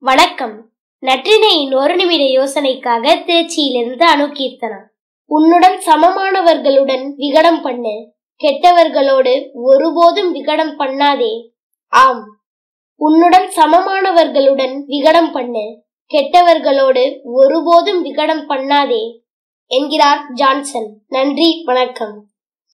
வணக்கம். நற்றினையின் ஒரு நிமிட யோசனைக்காக திருச்சியிலிருந்து அணுகீர்த்தனா. உன்னுடன் சமமானவர்களுடன் விகடம் பண்ணு, கெட்டவர்களோடு ஒருபோதும் விகடம் பண்ணாதே. ஆம், உன்னுடன் சமமானவர்களுடன் விகடம் பண்ணு, கெட்டவர்களோடு ஒருபோதும் விகடம் பண்ணாதே என்கிறார் ஜான்சன். நன்றி, வணக்கம்.